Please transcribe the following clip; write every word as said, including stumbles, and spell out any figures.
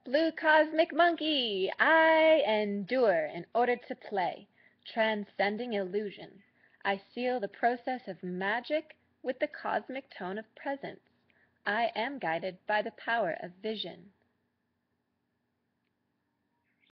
Blue cosmic monkey, I endure in order to play. Transcending illusion, I seal the process of magic with the cosmic tone of presence. I am guided by the power of vision.